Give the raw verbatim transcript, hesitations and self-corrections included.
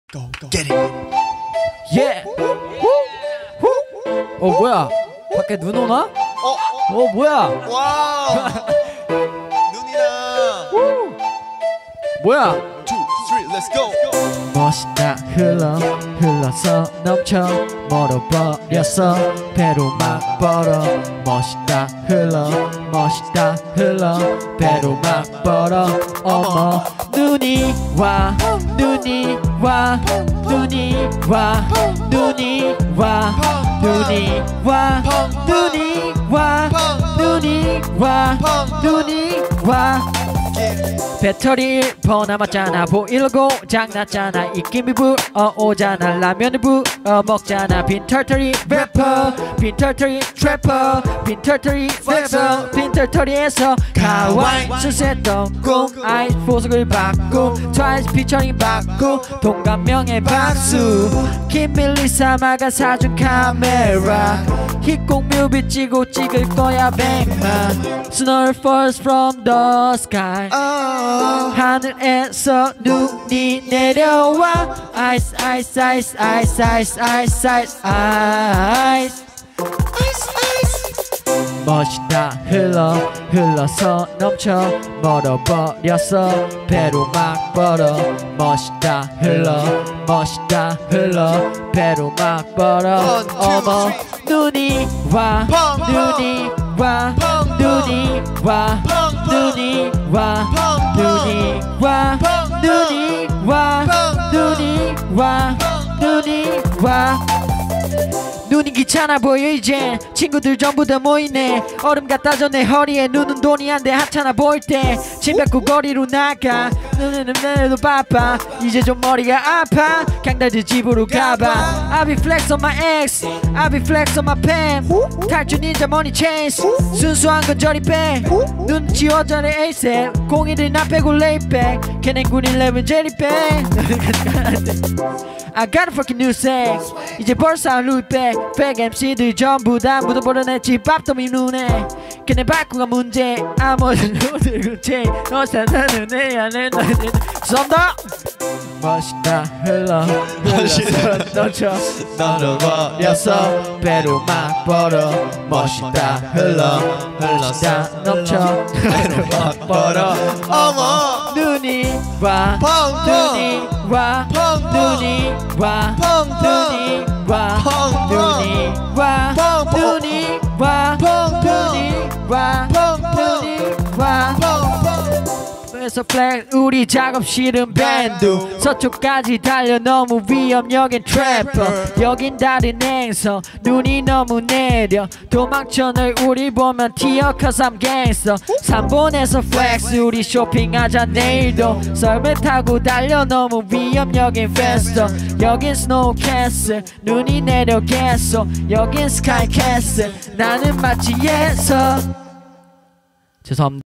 Go, go. Get it. 예. 어 뭐야? 밖에 눈 오나? 어, 어 뭐야? 와우. 눈이다. 뭐야? Two, three, let's go. 멋있다 흘러 흘러서 넘쳐 멀어버렸어 배로 막 벌어 멋있다 흘러 멋있다 흘러 배로 막 벌어 어머 눈이 와 눈이 와 눈이 와 눈이 와 눈이 와 눈이 와 눈이 와 눈이 와 배터리 일 퍼센트 남았잖아 보일러고 장났잖아 입김이 불어오잖아 라면을 부어 먹잖아 빈털터리 래퍼 빈털터리 트래퍼 빈털터리 래퍼 빈털터리에서 가와이 수세던 꿈 아이 보석을 받고 트와이스 피처링 받고 동감명의 박수 김밀리사마가 사준 카메라 힙곡 뮤비 찍고 찍을 거야 백만 Snow falls from the sky 하늘에서 눈이 내려와 아이스 아이스 아이스 아이스 아이스 아이스 아이스 아이스 멋있다 흘러 흘러서 넘쳐 멀어버렸어 배로 막 벌어 멋있다 흘러 멋있다 흘러 배로 막 벌어 어머 눈이 와 눈이 와 눈이 와 눈이 와 눈이 와 눈이 와 눈이 와 눈이 와 눈이 귀찮아 보여 이제 친구들 전부 다 모이네 얼음 갖다 줘 내 허리에 눈은 돈이 안 돼 하찮아 보일 때 집 뱉고 거리로 나가 눈에는 내려도 바빠 이제 좀 머리가 아파 강달들 집으로 가봐 I be flex on my ex I be flex on my pen 탈출 닌자 머니 체인스 순수한 건 저리 빼눈 지워져라 에이셉 공일을 나 빼고 레이백 걔넨 군일레븐 제리백 I got a fucking new sex 이제 벌써 루이백 백 엠씨들 전부 다 묻어버려내 집밥더미 눈에 걔네 바꾸가 문제 아무리 눈을 채 너 산다는 내 안에 너는 썸더 멋있다 흘러 흘러서 넘쳐 멀어버렸어 배로 막 벌어 멋있다 흘러 흘러서 넘쳐 배로 막 벌어 어머 눈이 와 눈이 와 눈이 와 눈이 와 눈이 와 눈이 와 눈이 와 눈이 와 그래서 플렉 우리 작업실은 밴드 서쪽까지 달려 너무 위험 여긴 트래퍼 여긴 다른 행성 눈이 너무 내려 도망쳐 널 우리 보면 튀어 cause I'm gangster 삼본에서 플렉스 우리 쇼핑하자 내일도 썰매 타고 달려 너무 위험 여긴 faster 여긴 스노우 캐슬 눈이 내려겠어 여긴 스카이 캐슬 나는 마치 예서 죄송합니다